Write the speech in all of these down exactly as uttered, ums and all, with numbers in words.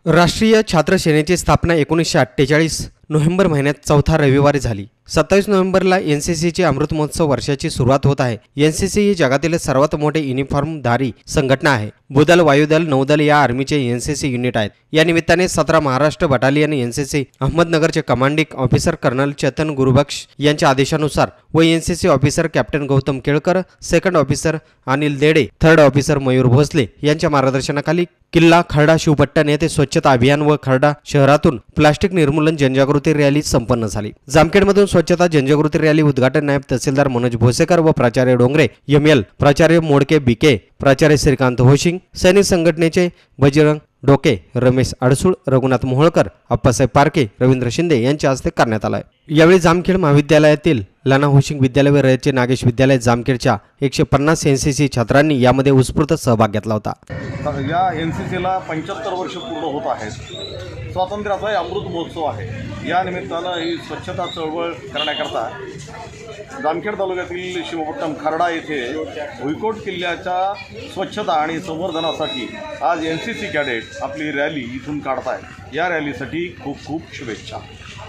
राष्ट्रीय छात्र सेनेची स्थापना एकोणीसशे अठ्ठेचाळीस नोव्हेंबर महिन्यात चौथा रविवारी झाली। सत्तावीस नोव्हेंबरला एनसीसीची अमृत महोत्सव वर्षाची सुरुवात होत आहे। एनसीसी ही जगातील सर्वात मोठे युनिफॉर्मधारी संघटना आहे। भूदल, वायुदल, नौदल या आर्मीचे एनसीसी युनिट आहेत। या निमित्ताने सतरा महाराष्ट्र बटालियन एनसीसी अहमदनगरचे commanding officer colonel Chetan Gurubaksh यांच्या आदेशानुसार व NCC officer captain Gautam Kelkar, second officer Anil Dede, third officer Mayur Bhosale यांच्या मार्गदर्शनाखाली किल्ला खर्डा शिवपट्टण येथे स्वच्छता अभियान व खर्डा शहरातून प्लास्टिक निर्मूलन जनजागृती रॅली संपन्न झाली। जामखेडमधून स्वच्छता जनजागृती रॅली उद्घाटन नायब तहसीलदार मनोज भोसेकर व प्राचार्य डोंगरे एम एल, प्राचार्य मोडके बीके, प्राचार्य श्रीकांत होशिंग, सैनिक संघटनेचे बजरंग डोके, रमेश अडसूळ, रघुनाथ मोहोळकर, अप्पासाहेब पारके, रवींद्र शिंदे यांच्या हस्ते करण्यात आला। यावेळी जामखेड महाविद्यालयातील लाना होशिंग विद्यालय व रयतचे नागेश विद्यालय जामखेडच्या एकशे पन्नास एनसीसी छात्रांनी यामध्ये उत्स्फूर्त सहभाग घेतला होता। या एनसीसीला पंच्याहत्तर वर्ष पूर्ण होत आहेत। स्वातंत्र्याचा अमृत महोत्सव आहे। या निमित्तानं ही स्वच्छता चळवळ करण्याकरता जामखेड तालुक्यातील शिवपट्टण खर्डा येथे भुईकोट किल्ल्याच्या स्वच्छता आणि संवर्धनासाठी आज एनसीसी कॅडेट आपली रॅली इथून काढत आहेत। या रॅलीसाठी खूप खूप शुभेच्छा।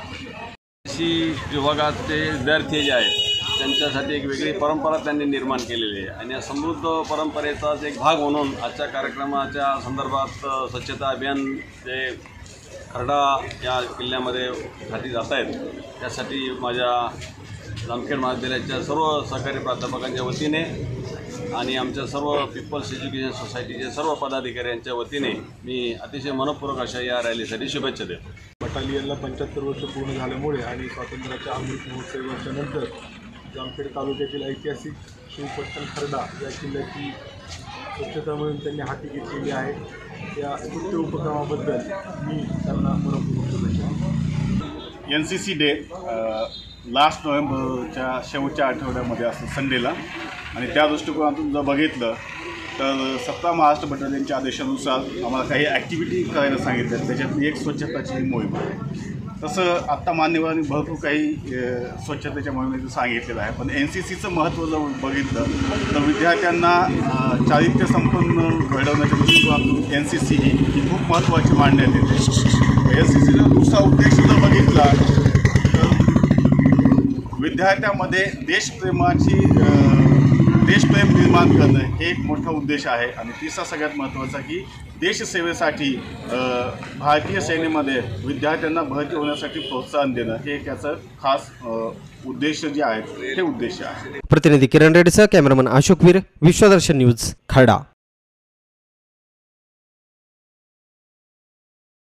एनसीसी विभागाचे विद्यार्थी जे आहेत त्यांच्यासाठी एक वेगळी परंपरा त्यांनी निर्माण केलेली आहे आणि या समृद्ध परंपरेचाच एक भाग म्हणून आजच्या कार्यक्रमाच्या संदर्भात स्वच्छता अभियान जे खर्डा या किल्ल्यामध्ये हाती जात आहेत त्यासाठी माझ्या जामखेड महाविद्यालयाच्या सर्व सहकारी प्राध्यापकांच्या वतीने आणि आमच्या सर्व पीपल्स एज्युकेशन सोसायटीचे सर्व पदाधिकारी यांच्या वतीने मी अतिशय मनपूर्वक अशा या रॅलीसाठी शुभेच्छा देतो। बटालियनला पंच्याहत्तर वर्ष पूर्ण झाल्यामुळे आणि स्वातंत्र्याच्या अमृत महोत्सव वर्षानंतर जामखेड तालुक्यातील ऐतिहासिक शिवपट्टण खर्डा या किल्ल्याची स्वच्छता म्हणून त्यांनी हाती घेतलेली आहे। या कृत्य उपक्रमाबद्दल मी त्यांना मनपूर्वक शुभेच्छा। N C C day last नोव्हेंबरच्या शेवटच्या आठवड्यामध्ये असतं संडेला आणि त्या दृष्टिकोनातून जर बघितलं तर सतरा महाराष्ट्र बटालियनच्या आदेशानुसार आम्हाला काही ॲक्टिव्हिटी करायला सांगितल्या, त्याच्यातली एक स्वच्छताची मोहीम आहे। तसं आत्ता मान्यवरांनी भरपूर काही स्वच्छतेच्या मोहिमेचं सांगितलेलं आहे, पण एन सी सीचं महत्त्व जर बघितलं तर विद्यार्थ्यांना चारित्र्य संपन्न घडवण्याच्या दृष्टिकोनातून एन सी सी ही खूप महत्त्वाची मांडण्यात येते। एन सी सीचा दुसरा उद्देश जर बघितला तर विद्यार्थ्यांमध्ये देशप्रेमाची देशप्रेम निर्माण करणं हे एक मोठा उद्देश आहे आणि तिसरा सगळ्यात महत्त्वाचा की देशसेवेसाठी भारतीय सेनेमध्ये विद्यार्थ्यांना भरती होण्यासाठी प्रोत्साहन देणं हे त्याचं खास उद्देश जे आहेत हे उद्देश आहे। प्रतिनिधी किरण रेड्डीसह कॅमेरामन अशोक वीर, विश्वदर्शन न्यूज, खर्डा।